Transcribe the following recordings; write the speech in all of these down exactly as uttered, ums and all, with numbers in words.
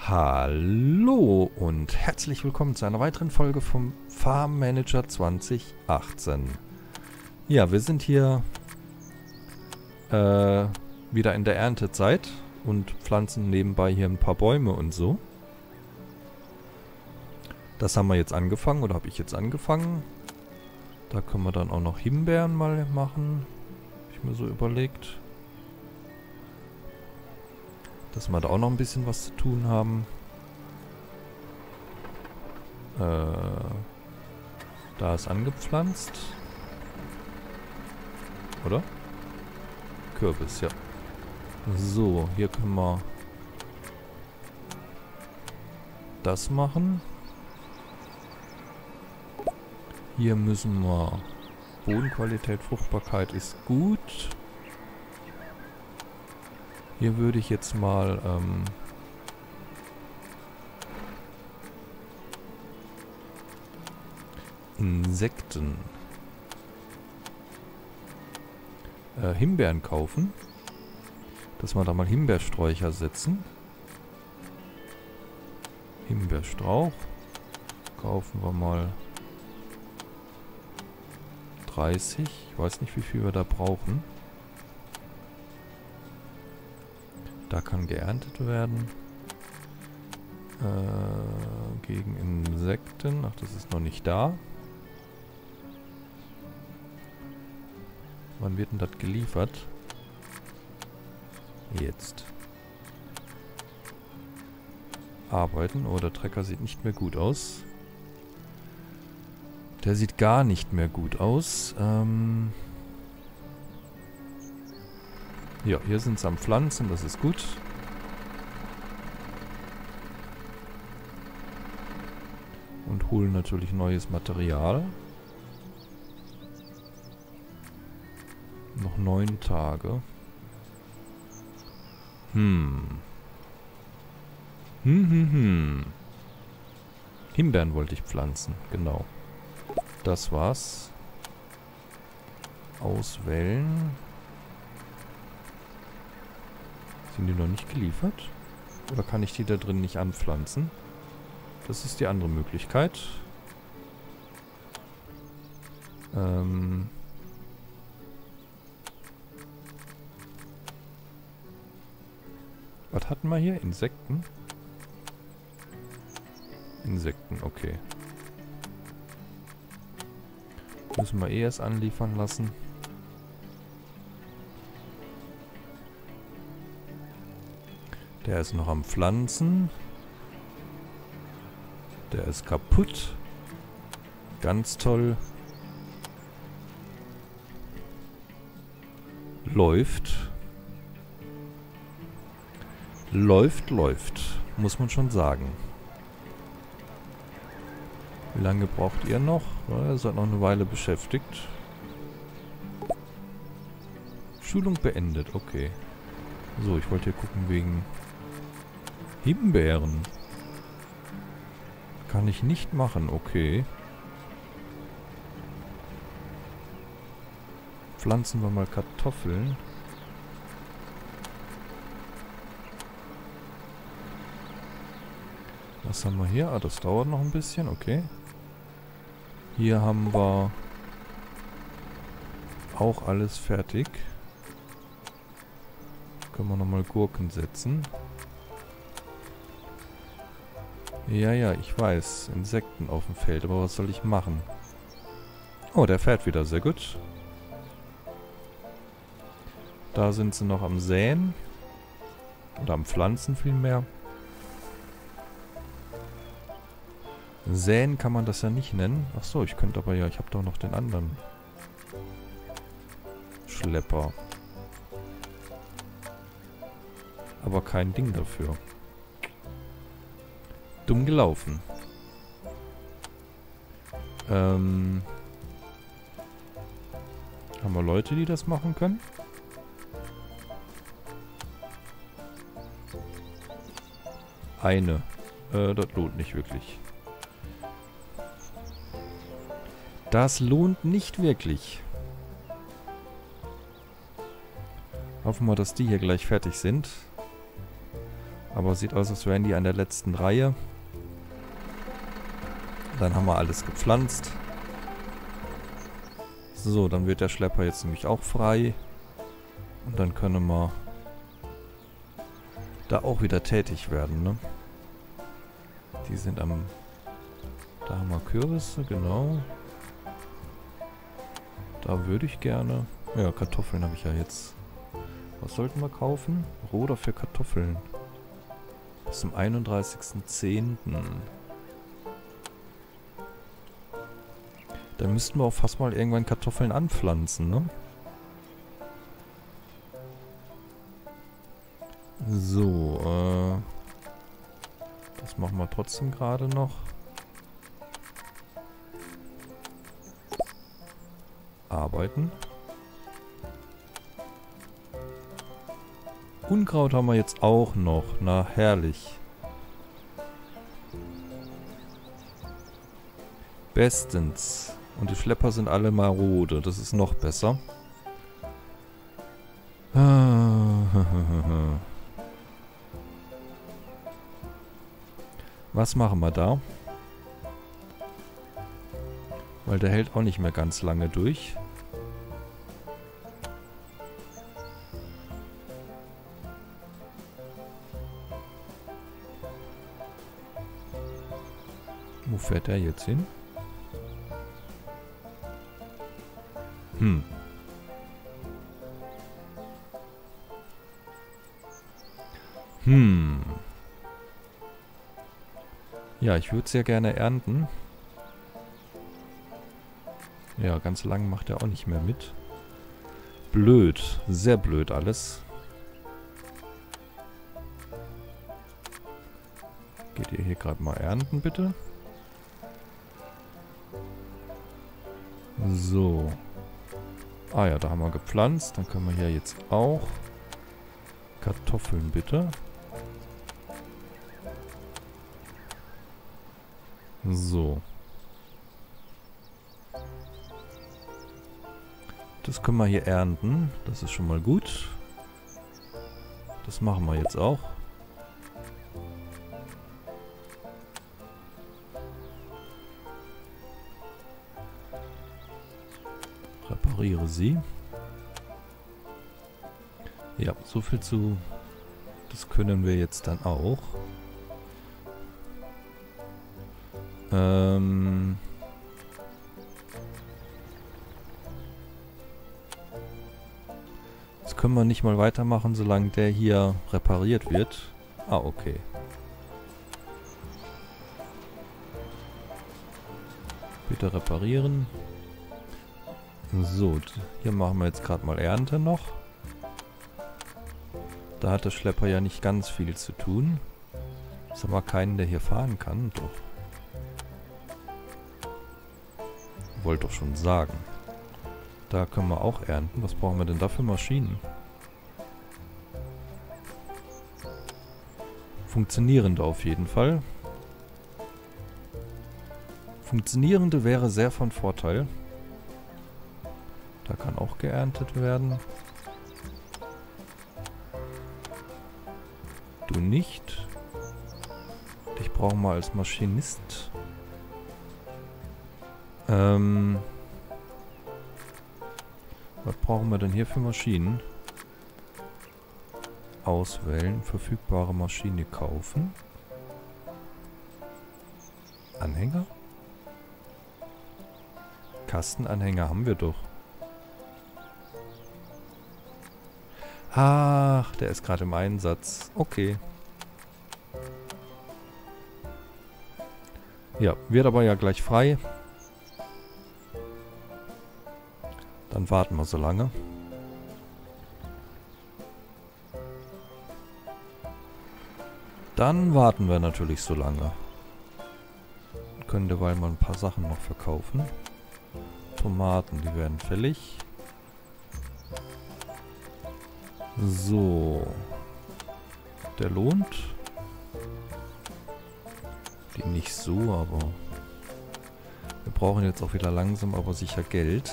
Hallo und herzlich willkommen zu einer weiteren Folge vom Farm Manager zwanzig achtzehn. Ja, wir sind hier äh, wieder in der Erntezeit und pflanzen nebenbei hier ein paar Bäume und so. Das haben wir jetzt angefangen, oder habe ich jetzt angefangen. Da können wir dann auch noch Himbeeren mal machen, habe ich mir so überlegt. Dass wir da auch noch ein bisschen was zu tun haben. Äh, da ist angepflanzt. Oder? Kürbis, ja. So, hier können wir das machen. Hier müssen wir... Bodenqualität, Fruchtbarkeit ist gut. Hier würde ich jetzt mal ähm, Insekten äh, Himbeeren kaufen, dass wir da mal Himbeersträucher setzen. Himbeerstrauch kaufen wir mal dreißig. Ich weiß nicht, wie viel wir da brauchen. Da kann geerntet werden. Äh, gegen Insekten. Ach, das ist noch nicht da. Wann wird denn das geliefert? Jetzt. Arbeiten. Oh, der Trecker sieht nicht mehr gut aus. Der sieht gar nicht mehr gut aus. Ähm... Ja, hier sind sie am Pflanzen, das ist gut. Und holen natürlich neues Material. Noch neun Tage. Hm. Hm, hm, hm. Himbeeren wollte ich pflanzen, genau. Das war's. Auswählen. Sind die noch nicht geliefert? Oder kann ich die da drin nicht anpflanzen? Das ist die andere Möglichkeit. Ähm... Was hatten wir hier? Insekten? Insekten, okay. Müssen wir eh erst anliefern lassen. Der ist noch am Pflanzen. Der ist kaputt. Ganz toll. Läuft. Läuft, läuft. Muss man schon sagen. Wie lange braucht ihr noch? Ja, ihr seid noch eine Weile beschäftigt. Schulung beendet, okay. So, ich wollte hier gucken wegen... Himbeeren. Kann ich nicht machen, okay. Pflanzen wir mal Kartoffeln. Was haben wir hier? Ah, das dauert noch ein bisschen, okay. Hier haben wir auch alles fertig. Können wir nochmal Gurken setzen. Ja, ja, ich weiß. Insekten auf dem Feld. Aber was soll ich machen? Oh, der fährt wieder. Sehr gut. Da sind sie noch am Säen. Oder am Pflanzen vielmehr. Säen kann man das ja nicht nennen. Achso, ich könnte aber ja... Ich habe doch noch den anderen Schlepper. Aber kein Ding dafür. Dumm gelaufen. Ähm... Haben wir Leute, die das machen können? Eine. Äh, das lohnt nicht wirklich. Das lohnt nicht wirklich. Hoffen wir, dass die hier gleich fertig sind. Aber sieht aus, als wären die an der letzten Reihe. Dann haben wir alles gepflanzt. So, dann wird der Schlepper jetzt nämlich auch frei. Und dann können wir da auch wieder tätig werden, ne? Die sind am... Da haben wir Kürbisse, genau. Da würde ich gerne... Ja, Kartoffeln habe ich ja jetzt. Was sollten wir kaufen? Roder für Kartoffeln. Bis zum einunddreißigsten zehnten Da müssten wir auch fast mal irgendwann Kartoffeln anpflanzen, ne? So, äh... das machen wir trotzdem gerade noch. Arbeiten. Unkraut haben wir jetzt auch noch. Na, herrlich. Bestens. Und die Schlepper sind alle marode. Das ist noch besser. Was machen wir da? Weil der hält auch nicht mehr ganz lange durch. Wo fährt er jetzt hin? Hm. Hm. Ja, ich würde sehr gerne ernten. Ja, ganz lang macht er auch nicht mehr mit. Blöd. Sehr blöd alles. Geht ihr hier gerade mal ernten, bitte? So. Ah ja, da haben wir gepflanzt. Dann können wir hier jetzt auch Kartoffeln, bitte. So. Das können wir hier ernten. Das ist schon mal gut. Das machen wir jetzt auch. Repariere sie. Ja, so viel zu... Das können wir jetzt dann auch. Ähm... Das können wir nicht mal weitermachen, solange der hier repariert wird. Ah, okay. Bitte reparieren. So, hier machen wir jetzt gerade mal Ernte noch. Da hat der Schlepper ja nicht ganz viel zu tun. Ist aber keinen, der hier fahren kann. Doch. Wollte doch schon sagen. Da können wir auch ernten. Was brauchen wir denn da für Maschinen? Funktionierende auf jeden Fall. Funktionierende wäre sehr von Vorteil. Da kann auch geerntet werden. Du nicht. Dich brauchen wir als Maschinist. Ähm... Was brauchen wir denn hier für Maschinen? Auswählen, verfügbare Maschine kaufen. Anhänger? Kastenanhänger haben wir doch. Ach, der ist gerade im Einsatz. Okay. Ja, wird aber ja gleich frei. Dann warten wir so lange. Dann warten wir natürlich so lange. Können derweil mal ein paar Sachen noch verkaufen. Tomaten, die werden fällig. So. Der lohnt. Die nicht so, aber... Wir brauchen jetzt auch wieder langsam, aber sicher Geld.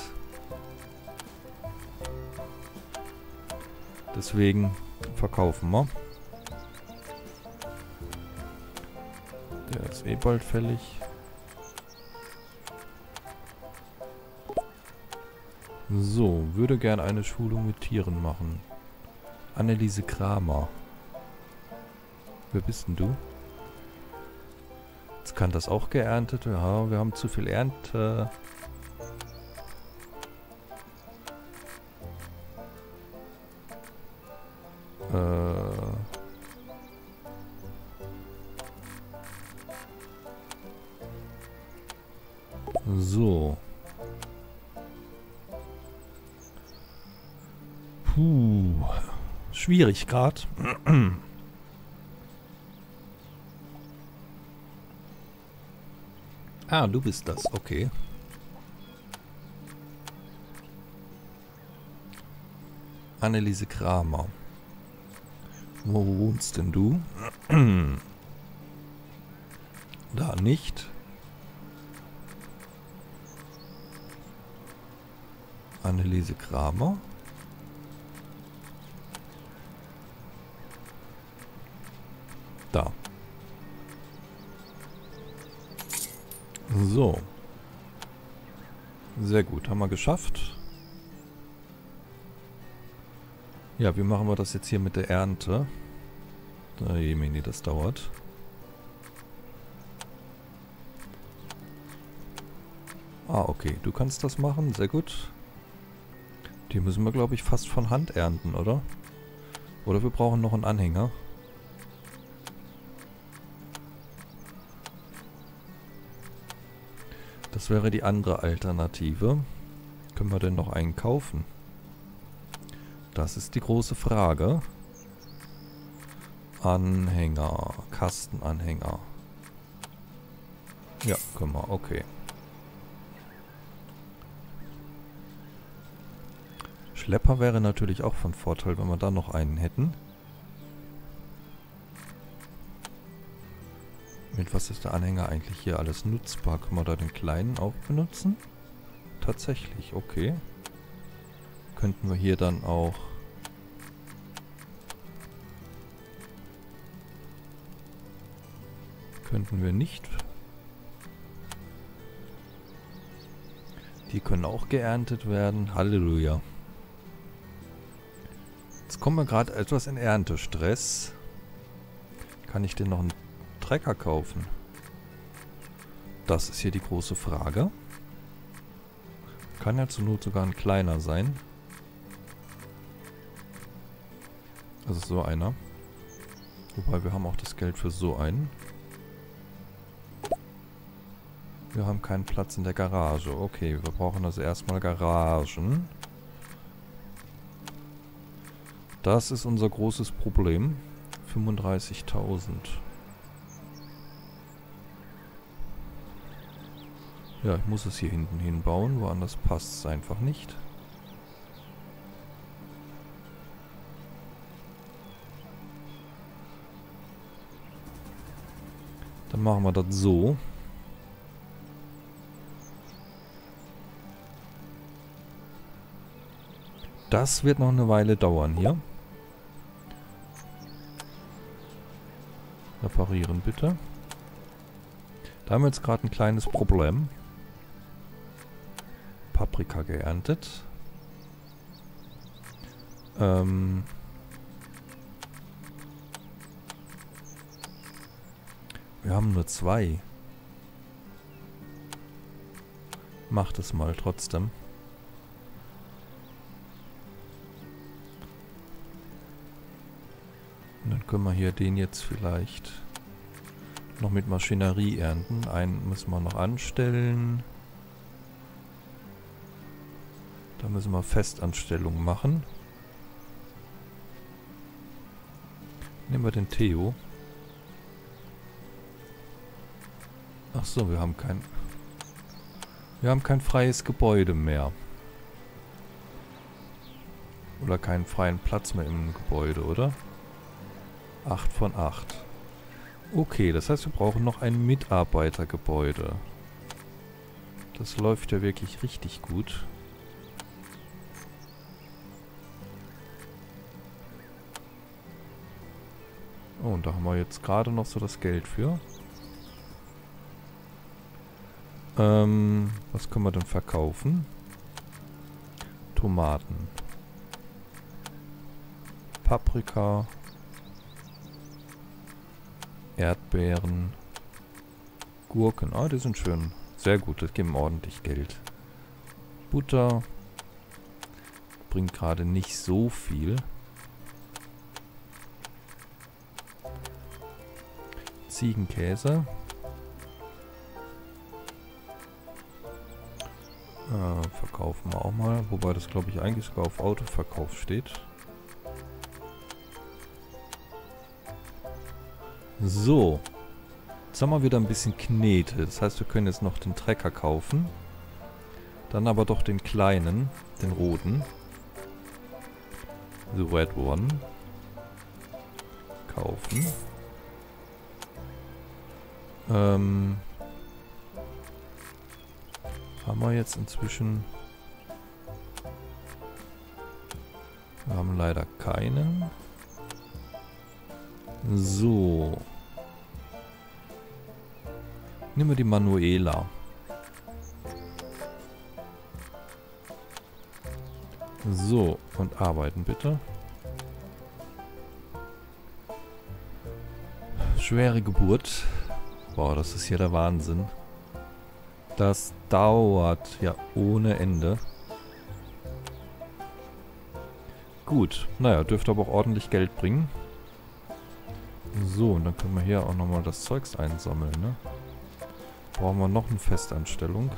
Deswegen verkaufen wir. Der ist eh bald fällig. So, würde gern eine Schulung mit Tieren machen. Anneliese Kramer. Wer bist denn du? Jetzt kann das auch geerntet. Ja, wir haben zu viel Ernte. Äh... So. Puh. Schwierig gerade. Ah, du bist das. Okay. Anneliese Kramer. Wo wohnst denn du? Da nicht. Anneliese Kramer. Da. So. Sehr gut, haben wir geschafft. Ja, wie machen wir das jetzt hier mit der Ernte? Da, Jemini, das dauert. Ah, okay, du kannst das machen, sehr gut. Die müssen wir, glaube ich, fast von Hand ernten, oder? Oder wir brauchen noch einen Anhänger. Das wäre die andere Alternative. Können wir denn noch einen kaufen? Das ist die große Frage. Anhänger. Kastenanhänger. Ja, können wir. Okay. Schlepper wäre natürlich auch von Vorteil, wenn wir da noch einen hätten. Mit was ist der Anhänger eigentlich hier alles nutzbar? Können wir da den kleinen auch benutzen? Tatsächlich, okay. Könnten wir hier dann auch... Könnten wir nicht. Die können auch geerntet werden. Halleluja. Jetzt kommen wir gerade etwas in Erntestress. Kann ich denn noch einen Trecker kaufen? Das ist hier die große Frage. Kann ja zur Not sogar ein kleiner sein. Also so einer. Wobei wir haben auch das Geld für so einen. Wir haben keinen Platz in der Garage. Okay, wir brauchen also erstmal Garagen. Das ist unser großes Problem. fünfunddreißigtausend. Ja, ich muss es hier hinten hinbauen. Woanders passt es einfach nicht. Dann machen wir das so. Das wird noch eine Weile dauern hier. Reparieren bitte. Da haben wir jetzt gerade ein kleines Problem. Paprika geerntet. Ähm... Wir haben nur zwei. Macht es mal trotzdem. Und dann können wir hier den jetzt vielleicht noch mit Maschinerie ernten. Einen müssen wir noch anstellen. Da müssen wir Festanstellungen machen. Nehmen wir den Theo. Ach so, wir haben kein... Wir haben kein freies Gebäude mehr. Oder keinen freien Platz mehr im Gebäude, oder? acht von acht. Okay, das heißt, wir brauchen noch ein Mitarbeitergebäude. Das läuft ja wirklich richtig gut. Oh, und da haben wir jetzt gerade noch so das Geld für. Ähm, was können wir denn verkaufen? Tomaten. Paprika. Erdbeeren. Gurken. Ah, die sind schön. Sehr gut, das geben ordentlich Geld. Butter. Bringt gerade nicht so viel. Ziegenkäse. Äh, verkaufen wir auch mal. Wobei das, glaube ich, eigentlich sogar auf Autoverkauf steht. So. Jetzt haben wir wieder ein bisschen Knete. Das heißt, wir können jetzt noch den Trecker kaufen. Dann aber doch den kleinen. Den roten. The Red One. Kaufen. Ähm... Haben wir jetzt inzwischen... Wir haben leider keinen. So. Nehmen wir die Manuela. So, und arbeiten bitte. Schwere Geburt. Boah, das ist hier der Wahnsinn. Das dauert ja ohne Ende. Gut, naja, dürfte aber auch ordentlich Geld bringen. So, und dann können wir hier auch nochmal das Zeugs einsammeln, ne? Brauchen wir noch eine Festanstellung.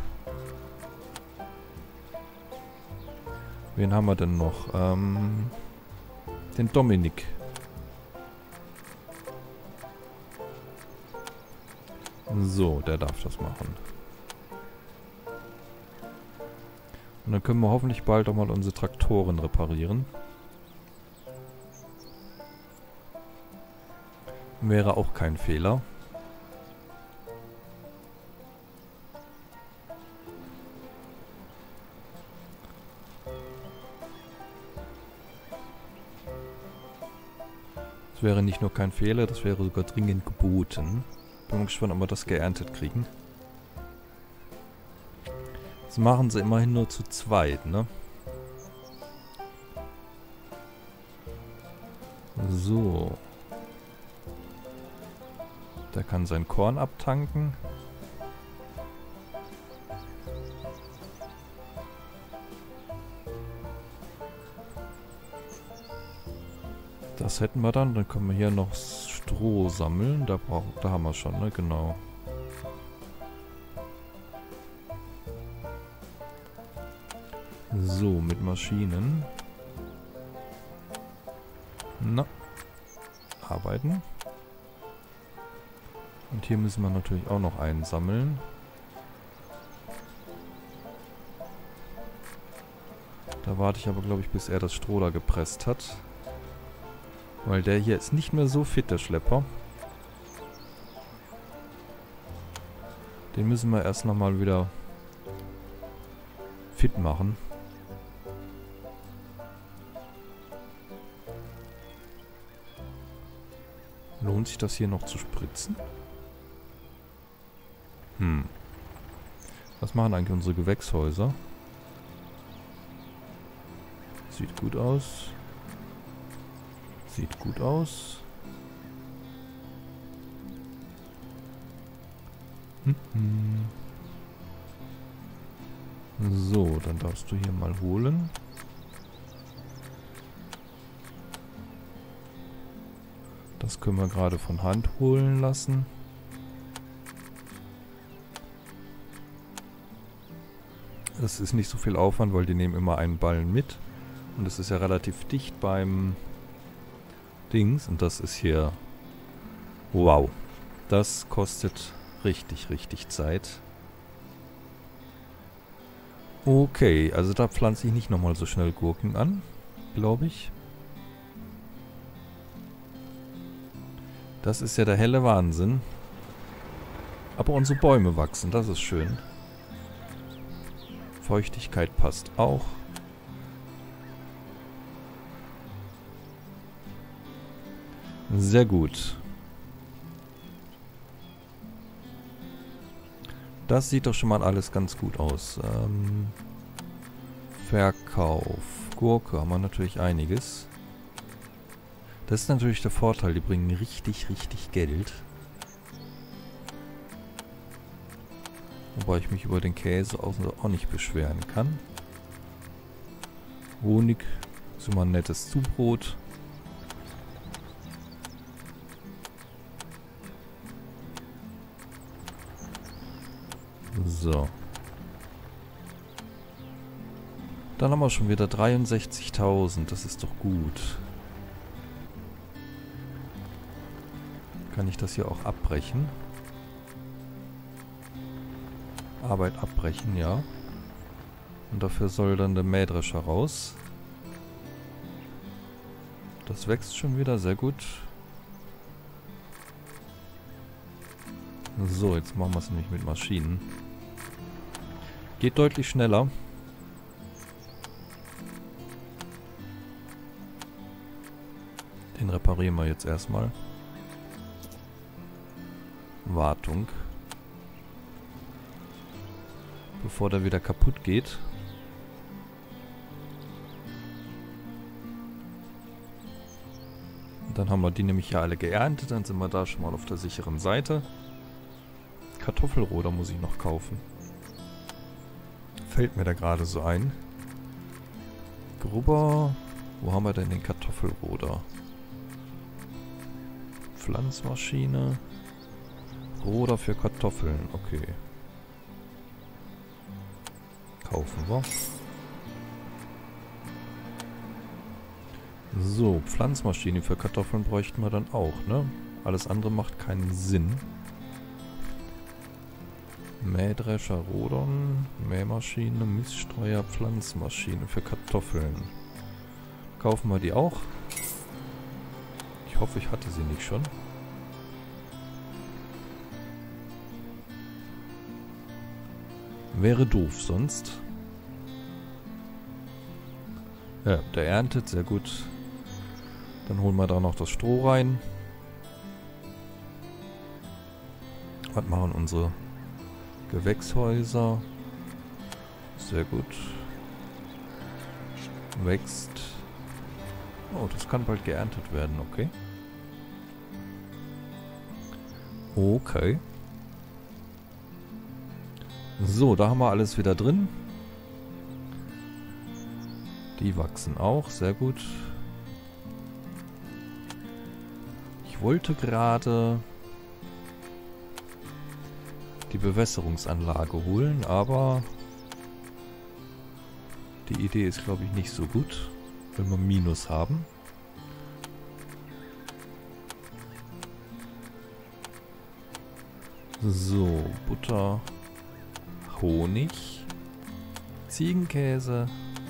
Wen haben wir denn noch? Ähm, den Dominik. So, der darf das machen. Und dann können wir hoffentlich bald auch mal unsere Traktoren reparieren. Wäre auch kein Fehler. Das wäre nicht nur kein Fehler, das wäre sogar dringend geboten. Bin mal gespannt, ob wir das geerntet kriegen. Das machen sie immerhin nur zu zweit, ne? So. Der kann sein Korn abtanken. Das hätten wir dann. Dann können wir hier noch Stroh sammeln. Da, brauch, da haben wir schon, ne? Genau. So, mit Maschinen. Na. Arbeiten. Und hier müssen wir natürlich auch noch einsammeln. Da warte ich aber, glaube ich, bis er das Stroh da gepresst hat. Weil der hier ist nicht mehr so fit, der Schlepper. Den müssen wir erst nochmal wieder fit machen. Lohnt sich das hier noch zu spritzen? Hm. Was machen eigentlich unsere Gewächshäuser? Sieht gut aus. Sieht gut aus. Hm, hm. So, dann darfst du hier mal holen. Das können wir gerade von Hand holen lassen. Das ist nicht so viel Aufwand, weil die nehmen immer einen Ballen mit. Und es ist ja relativ dicht beim Dings. Und das ist hier... Wow. Das kostet richtig, richtig Zeit. Okay, also da pflanze ich nicht nochmal so schnell Gurken an, glaube ich. Das ist ja der helle Wahnsinn. Aber unsere Bäume wachsen, das ist schön. Feuchtigkeit passt auch. Sehr gut. Das sieht doch schon mal alles ganz gut aus. Ähm, Verkauf. Gurke haben wir natürlich einiges. Das ist natürlich der Vorteil. Die bringen richtig, richtig Geld. Wobei ich mich über den Käse auch nicht beschweren kann. Honig ist immer ein nettes Zubrot. So. Dann haben wir schon wieder dreiundsechzigtausend. Das ist doch gut. Kann ich das hier auch abbrechen? Arbeit abbrechen, ja. Und dafür soll dann der Mähdrescher raus. Das wächst schon wieder, sehr gut. So, jetzt machen wir es nämlich mit Maschinen. Geht deutlich schneller. Den reparieren wir jetzt erstmal. Wartung. Bevor der wieder kaputt geht. Und dann haben wir die nämlich ja alle geerntet. Dann sind wir da schon mal auf der sicheren Seite. Kartoffelroder muss ich noch kaufen. Fällt mir da gerade so ein. Grubber. Wo haben wir denn den Kartoffelroder? Pflanzmaschine. Roder für Kartoffeln. Okay. Kaufen wir. So, Pflanzmaschine für Kartoffeln bräuchten wir dann auch, ne? Alles andere macht keinen Sinn. Mähdrescher, Rodern, Mähmaschine, Miststreuer, Pflanzmaschine für Kartoffeln. Kaufen wir die auch? Ich hoffe, ich hatte sie nicht schon. Wäre doof sonst. Ja, der erntet, sehr gut. Dann holen wir da noch das Stroh rein. Was machen unsere Gewächshäuser? Sehr gut. Wächst. Oh, das kann bald geerntet werden, okay. Okay. So, da haben wir alles wieder drin. Die wachsen auch, sehr gut. Ich wollte gerade die Bewässerungsanlage holen, aber die Idee ist, glaube ich, nicht so gut, wenn wir Minus haben. So, Butter, Honig, Ziegenkäse.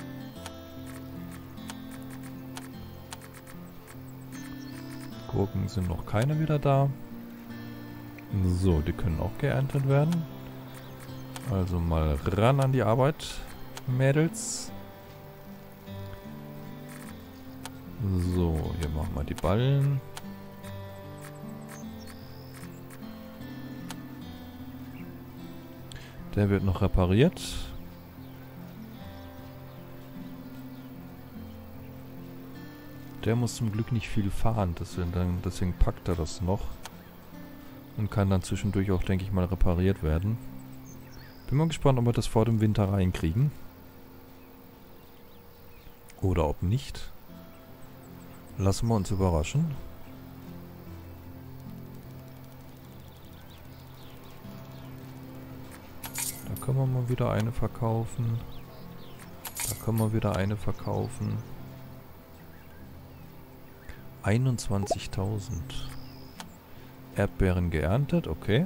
Gurken sind noch keine wieder da. So, die können auch geerntet werden. Also mal ran an die Arbeit, Mädels. So, hier machen wir die Ballen. Der wird noch repariert. Der muss zum Glück nicht viel fahren, deswegen, dann, deswegen packt er das noch. Und kann dann zwischendurch auch, denke ich mal, repariert werden. Bin mal gespannt, ob wir das vor dem Winter reinkriegen. Oder ob nicht. Lassen wir uns überraschen. Da können wir mal wieder eine verkaufen. Da können wir wieder eine verkaufen. einundzwanzigtausend. Erdbeeren geerntet, okay.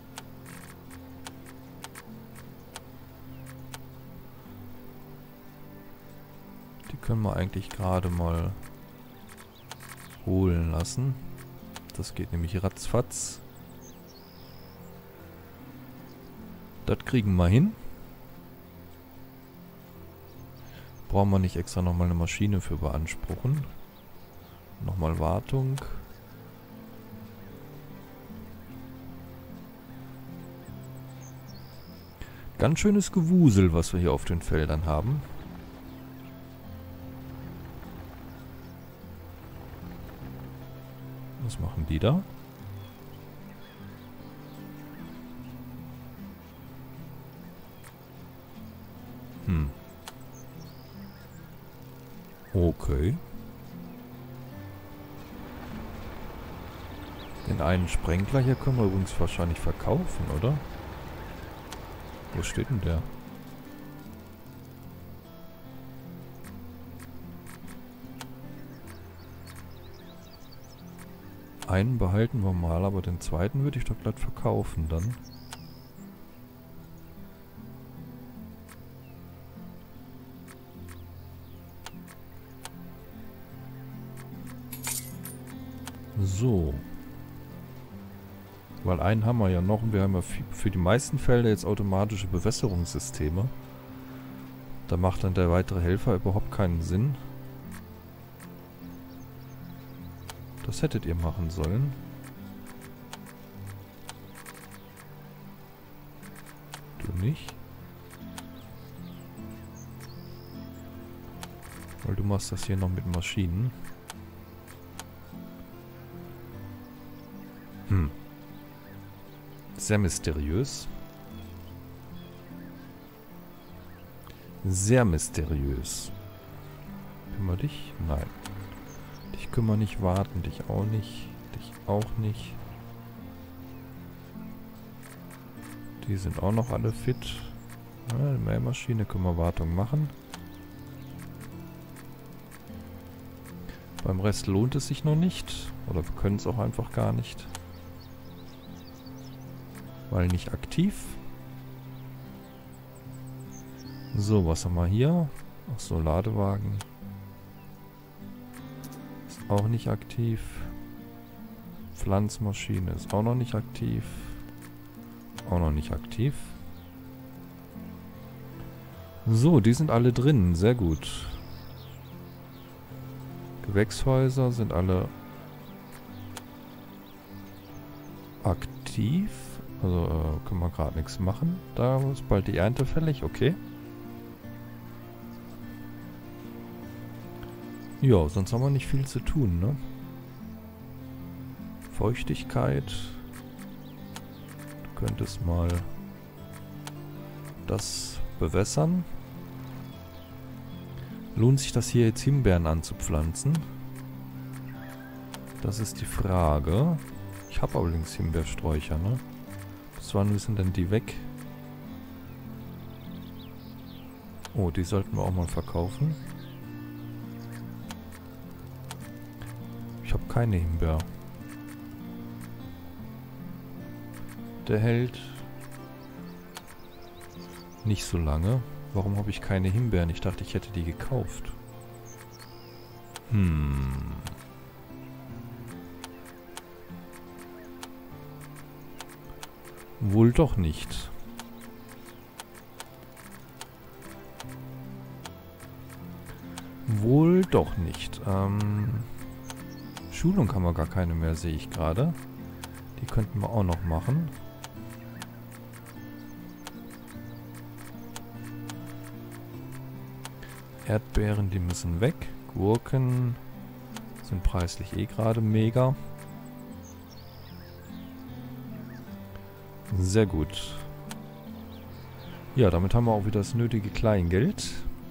Die können wir eigentlich gerade mal holen lassen. Das geht nämlich ratzfatz. Das kriegen wir hin. Brauchen wir nicht extra nochmal eine Maschine für beanspruchen. Nochmal Wartung. Ganz schönes Gewusel, was wir hier auf den Feldern haben. Was machen die da? Hm. Okay. Den einen Sprenkler hier können wir übrigens wahrscheinlich verkaufen, oder? Wo steht denn der? Einen behalten wir mal, aber den zweiten würde ich doch glatt verkaufen dann. So. Weil einen haben wir ja noch und wir haben ja für die meisten Felder jetzt automatische Bewässerungssysteme. Da macht dann der weitere Helfer überhaupt keinen Sinn. Das hättet ihr machen sollen. Du nicht. Weil du machst das hier noch mit Maschinen. Hm. Sehr mysteriös. Sehr mysteriös. Kümmer dich? Nein. Dich kümmern nicht, warten. Dich auch nicht. Dich auch nicht. Die sind auch noch alle fit. Ja, die Mähmaschine können wir Wartung machen. Beim Rest lohnt es sich noch nicht. Oder wir können es auch einfach gar nicht. Weil nicht aktiv. So, was haben wir hier? Ach so, Ladewagen. Ist auch nicht aktiv. Pflanzmaschine ist auch noch nicht aktiv. Auch noch nicht aktiv. So, die sind alle drin. Sehr gut. Gewächshäuser sind alle aktiv. Also äh, können wir gerade nichts machen. Da ist bald die Ernte fällig. Okay. Ja, sonst haben wir nicht viel zu tun, ne? Feuchtigkeit. Du könntest mal das bewässern. Lohnt sich das hier jetzt Himbeeren anzupflanzen? Das ist die Frage. Ich habe allerdings Himbeersträucher, ne? Bis wann müssen denn die weg? Oh, die sollten wir auch mal verkaufen. Ich habe keine Himbeer. Der hält nicht so lange. Warum habe ich keine Himbeeren? Ich dachte, ich hätte die gekauft. Hm. Wohl doch nicht. Wohl doch nicht. Ähm, Schulung haben wir gar keine mehr, sehe ich gerade. Die könnten wir auch noch machen. Erdbeeren, die müssen weg. Gurken sind preislich eh gerade mega. Sehr gut. Ja, damit haben wir auch wieder das nötige Kleingeld,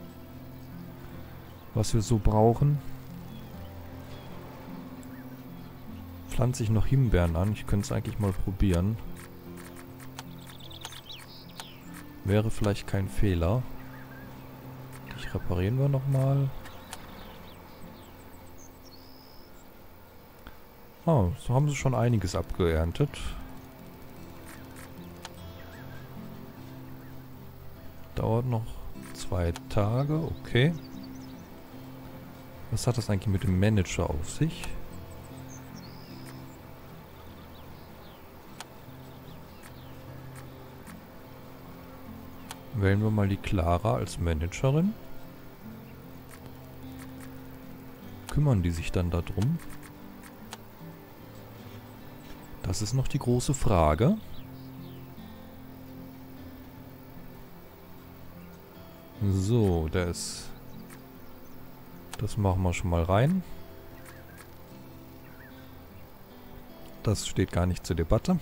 was wir so brauchen. Pflanze ich noch Himbeeren an. Ich könnte es eigentlich mal probieren. Wäre vielleicht kein Fehler. Die reparieren wir nochmal. Oh, so haben sie schon einiges abgeerntet. Dauert noch zwei Tage, okay. Was hat das eigentlich mit dem Manager auf sich? Wählen wir mal die Clara als Managerin. Kümmern die sich dann darum? Das ist noch die große Frage. So, der ist... Das machen wir schon mal rein. Das steht gar nicht zur Debatte.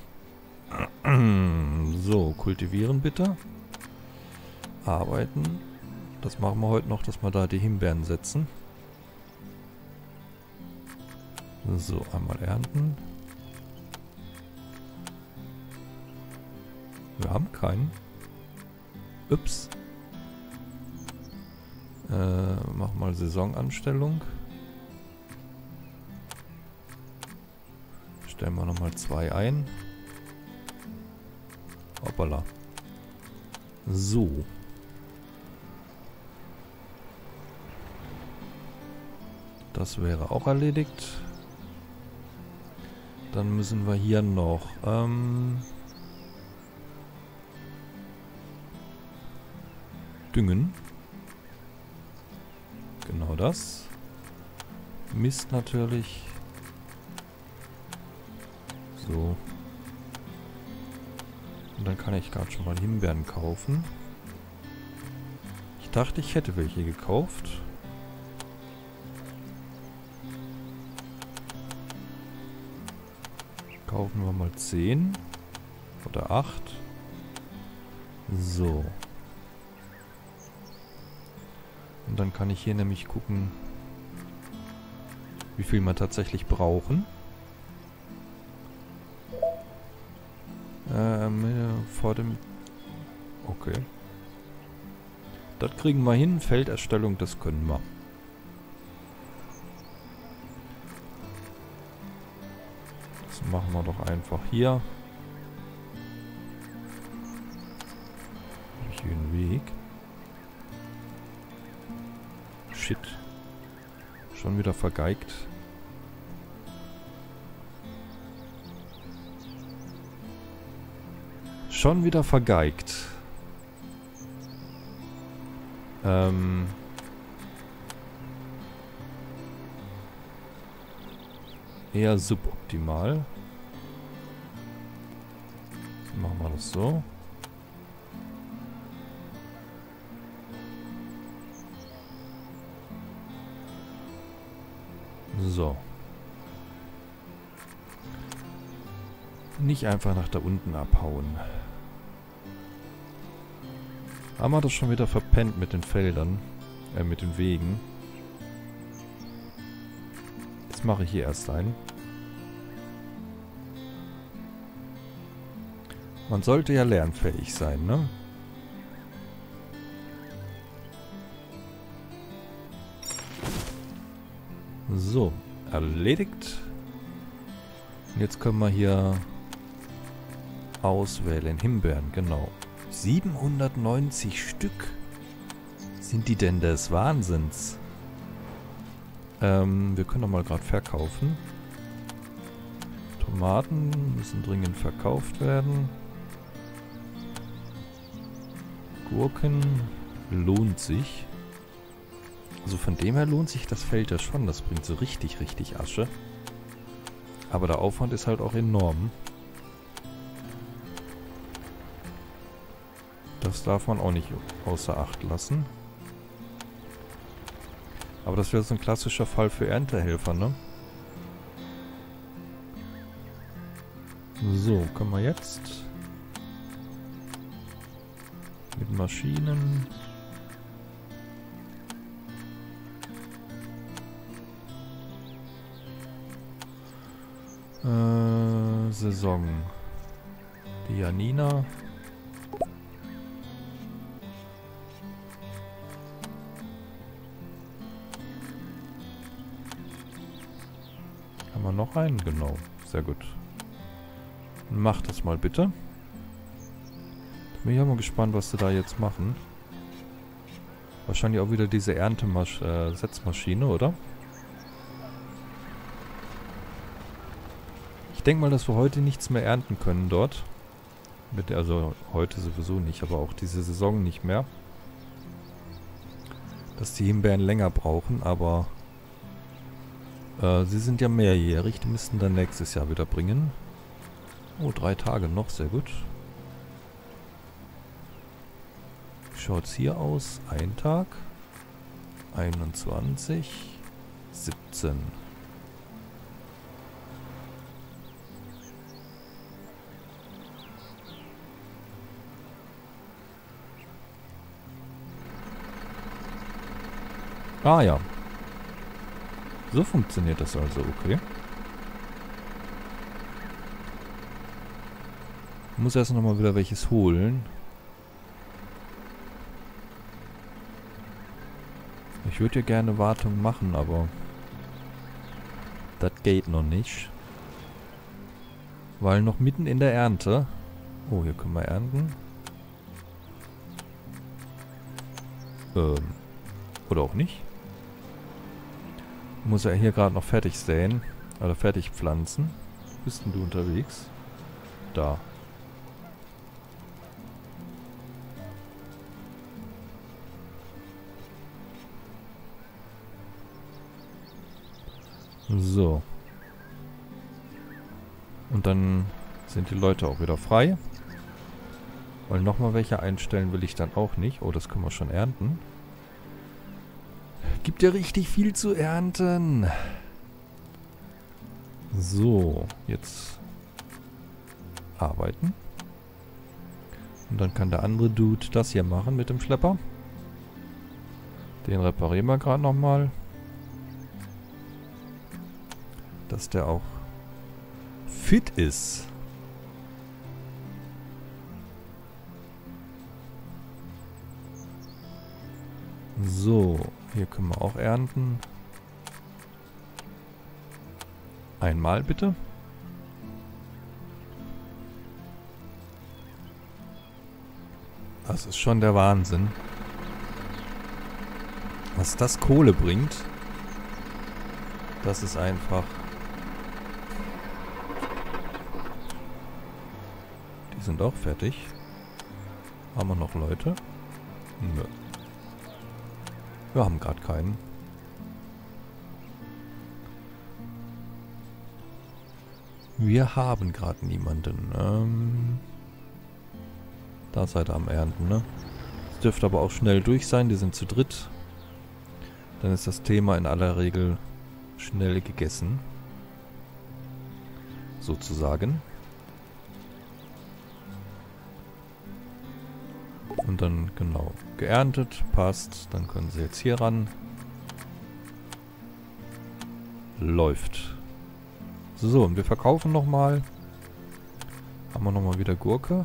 So, kultivieren bitte. Arbeiten. Das machen wir heute noch, dass wir da die Himbeeren setzen. So, einmal ernten. Wir haben keinen. Ups. Äh, mach mal Saisonanstellung. Stellen wir nochmal zwei ein. Hoppala. So. Das wäre auch erledigt. Dann müssen wir hier noch ähm, düngen. Genau das. Mist natürlich. So. Und dann kann ich gerade schon mal Himbeeren kaufen. Ich dachte, ich hätte welche gekauft. Kaufen wir mal zehn. Oder acht. So. Und dann kann ich hier nämlich gucken, wie viel wir tatsächlich brauchen. Ähm, vor dem... Okay. Das kriegen wir hin. Felderstellung, das können wir. Das machen wir doch einfach hier. Habe ich hier einen Weg? Shit. Schon wieder vergeigt. Schon wieder vergeigt. Ähm. Eher suboptimal. Machen wir das so. So. Nicht einfach nach da unten abhauen. Haben wir das schon wieder verpennt mit den Feldern. Äh, mit den Wegen. Jetzt mache ich hier erst einen. Man sollte ja lernfähig sein, ne? So, erledigt. Und jetzt können wir hier auswählen. Himbeeren, genau. siebenhundertneunzig Stück. Sind die denn des Wahnsinns? Ähm, wir können doch mal gerade verkaufen. Tomaten müssen dringend verkauft werden. Gurken lohnt sich. Also von dem her lohnt sich das Feld ja schon. Das bringt so richtig, richtig Asche. Aber der Aufwand ist halt auch enorm. Das darf man auch nicht außer Acht lassen. Aber das wäre so ein klassischer Fall für Erntehelfer, ne? So, können wir jetzt mit Maschinen äh, Saison. Die Janina. Haben wir noch einen? Genau. Sehr gut. Mach das mal bitte. Bin ich auch mal gespannt, was sie da jetzt machen. Wahrscheinlich auch wieder diese Erntesetzmaschine, äh, oder? Ich denke mal, dass wir heute nichts mehr ernten können dort. Mit, also heute sowieso nicht, aber auch diese Saison nicht mehr. Dass die Himbeeren länger brauchen, aber äh, sie sind ja mehrjährig. Die müssten dann nächstes Jahr wieder bringen. Oh, drei Tage noch, sehr gut. schaut's hier aus? Ein Tag. einundzwanzig. siebzehn. Ah ja. So funktioniert das also, okay. Ich muss erst nochmal wieder welches holen. Ich würde ja gerne Wartung machen, aber das geht noch nicht. Weil noch mitten in der Ernte. Oh, hier können wir ernten. Ähm. Oder auch nicht. Muss er hier gerade noch fertig säen. Oder fertig pflanzen. Wo bist denn du unterwegs? Da. So. Und dann sind die Leute auch wieder frei. Weil nochmal welche einstellen will ich dann auch nicht. Oh, das können wir schon ernten. Gibt ja richtig viel zu ernten. So, jetzt arbeiten. Und dann kann der andere Dude das hier machen mit dem Schlepper. Den reparieren wir gerade nochmal. Dass der auch fit ist. So, hier können wir auch ernten. Einmal bitte. Das ist schon der Wahnsinn. Was das Kohle bringt, das ist einfach... Die sind auch fertig. Haben wir noch Leute? Nö. Wir haben gerade keinen. Wir haben gerade niemanden. Ähm, da seid ihr am Ernten, ne? Es dürfte aber auch schnell durch sein. Die sind zu dritt. Dann ist das Thema in aller Regel schnell gegessen. Sozusagen. Und dann, genau, geerntet, passt. Dann können sie jetzt hier ran. Läuft. So, und wir verkaufen nochmal. Haben wir nochmal wieder Gurke.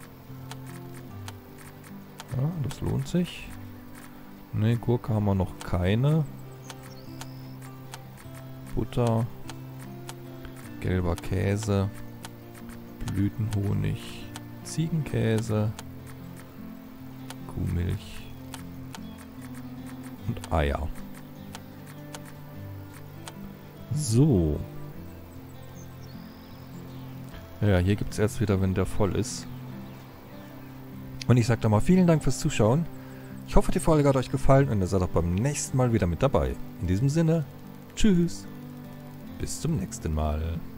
Ja, das lohnt sich. Ne, Gurke haben wir noch keine. Butter. Gelber Käse. Blütenhonig. Ziegenkäse. Kuhmilch. Und Eier. So. Ja, hier gibt es erst wieder, wenn der voll ist. Und ich sage da mal vielen Dank fürs Zuschauen. Ich hoffe, die Folge hat euch gefallen und ihr seid auch beim nächsten Mal wieder mit dabei. In diesem Sinne, tschüss. Bis zum nächsten Mal.